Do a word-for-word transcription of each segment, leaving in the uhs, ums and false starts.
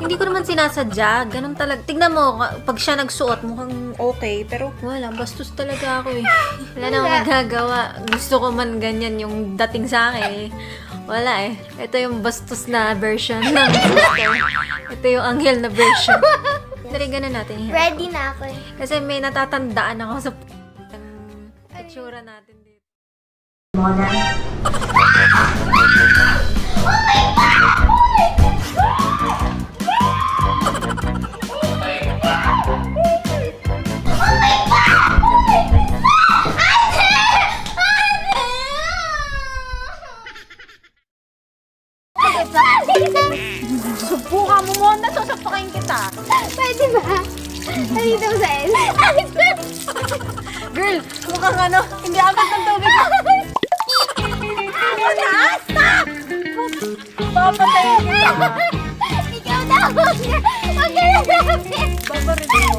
Hindi ko naman sinasadya. Ganun talaga. Tignan mo, pag siya nagsuot, mukhang okay. Pero wala, bastos talaga ako eh. Wala na akong magagawa. Gusto ko man ganyan yung dating sa akin eh. Wala eh. Ito yung bastos na version ng sister. Ito yung anghel na version. Dali, ganun natin. Ready na ako eh. Kasi may natatandaan ako sa itsura natin dito. Mona. Oh my God! Subukan mo muna, sasapakin kita. Pwede ba? Halito mo sa L. Girl, mukhang ano, hindi apat ng tubig. Ako na! Stop! Papatayin kita. Ikaw na! Huwag ka! Huwag ka na namin! Babarin mo.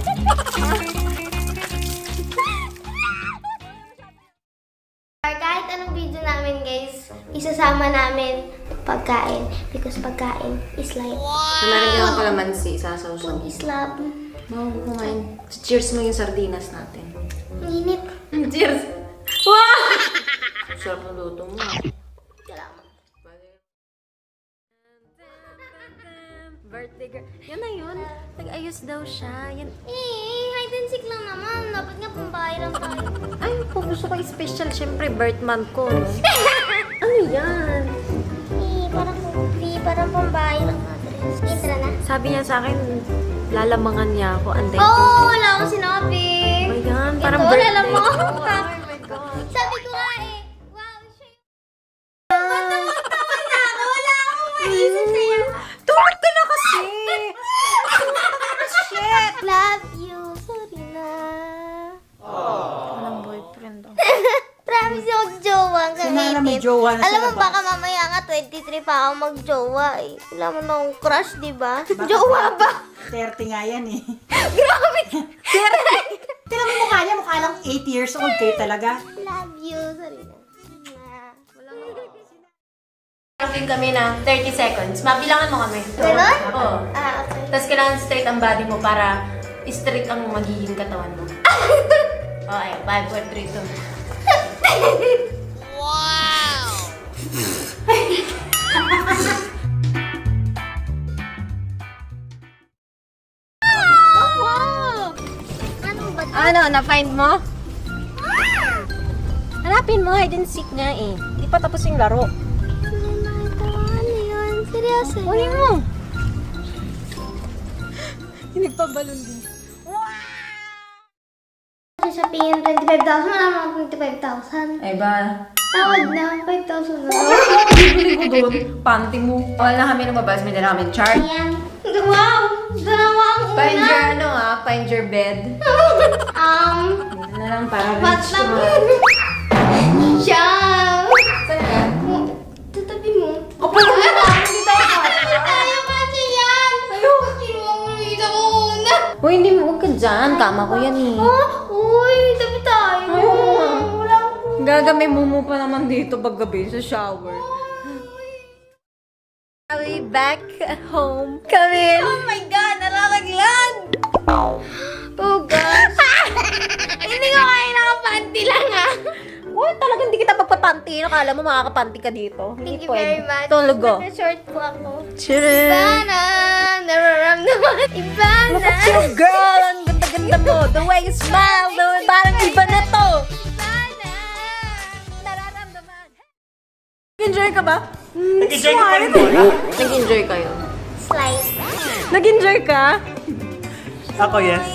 Kahit anong video namin guys, isasama namin pagkain. Because pagkain is like... Wow! Nalagyan ng kalamansi, sasaw-saw. Food is love. Bago kumain. Cheers mo yung sardinas natin. Ang init. Cheers! Wow! Sarap ng luto mo. Salamat. Birthday girl. Yan na yun. Nag-ayos daw siya. Yan. Eh, hide and seek lang naman. Dapat nga pambahay lang tayo. Ay, po, gusto ko special. Siyempre, birth month ko. No? Ano yan? Eh, parang di, parang pambahay lang address. Intro na. Sabi niya sa akin, lalamangan niya ako. Anday Oo, oh, wala akong sinabi. Oh my God, parang Ito, birthday. lalamang. Oh my God. Sabi ko nga eh. Wow, shit. Tawa-tawa na ako. Wala akong maisip sa'yo. Tulog ka na kasi! Shit! Love you. Sorry na. Walang boyfriend daw. Promise yung jowa ang Sinara may gamitin. jowa na Alam mo, sa labas. baka mamaya nga twenty-three pa ako mag-jowa eh. Wala mo na akong crush, di ba? Jowa ba? thirty nga yan eh. Grabe! Tignan mo mukha niya, mukha lang eight years old kayo talaga. Love you. Sorry na. Counting kami ng thirty seconds. Mabilangan mo kami. Ganon? Oo. Ah, okay. Tapos kailangan straight ang body mo para straight ang magiging katawan mo. Okay, five, four, three, two. Wow! Ano ba ito? Ano, na-find mo? Hanapin mo, hide and seek nga eh. Hindi pa tapos yung laro. Ano yun? Seryoso Uy yun? mo! Nagpabalon din. Sasabihin twenty-five thousand, wala naman twenty-five thousand. Ay ba? Tawad na, five thousand na. Bibili ko doon. Panty mo. Wala na kami lumabas. May dala kami chart. Ayan. Wow! Dalawa ang una. Find your ano ah, find your bed. Um, Ito na lang para what rich lang mo. siya? Saan ka? Tatabi mo. O, pala mo na! Hindi tayo pa. Ayaw kasi yan! Ayaw! Kinuha mo yung isa ko una. Uy, hindi mo. Huwag ka dyan. Kama ko yan eh. Ah, uy, tabi tayo. Wala ko. Gagamay mo pa naman dito paggabi sa shower. Are we back at home? Camille! Oh my God! Nalalaglag! Oh gosh! Hindi ko kaya nakapanty lang ah. Uy, talagang hindi kita pagpapanty. Nakala mo makakapanty ka dito. Thank Hindi you very pwede. much. Tulog ko. Nasa-short po ako. Chirin! Iba na! Nararamdaman. Iba na! Look at you, girl! Ang ganda-ganda mo. The way you smile, the way parang iba na to. Iba na! Nararamdaman. Nag-enjoy ka ba? Nag-enjoy ka pa rin mo. Nag-enjoy kayo. Slice. Nag-enjoy ka? Ako, yes.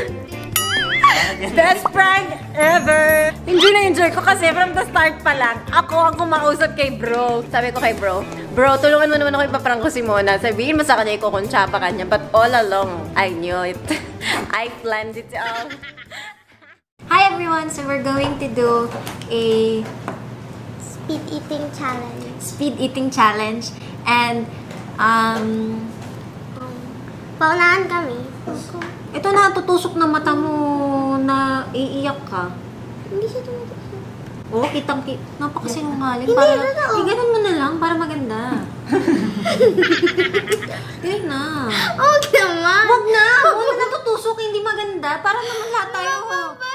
Best prank ever! Enjoy na enjoy ko kasi from the start pa lang, ako ang kumausap kay bro. Sabi ko kay bro, bro, tulungan mo naman ako ipaprank ko si Mona. Sabihin mo sa kanya, ikukuntsapa kanya. But all along, I knew it. I planned it all. Hi everyone! So we're going to do a Speed eating challenge. speed eating challenge. And, um, Paunahan kami. ito na, tutusok na mata mo na iiyak ka. Hindi siya tumatok. Oo, oh, kitang-kita. Napakasinungaling. Hindi, Para, totoo. eh, ganun mo na lang para maganda. Kaya na. Huwag naman. Wag na! Huwag na natutusok, hindi maganda. Para naman lahat tayo.